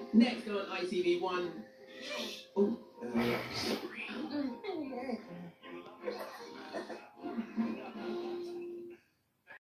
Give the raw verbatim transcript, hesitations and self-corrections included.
Next on I T V One. Oh, uh,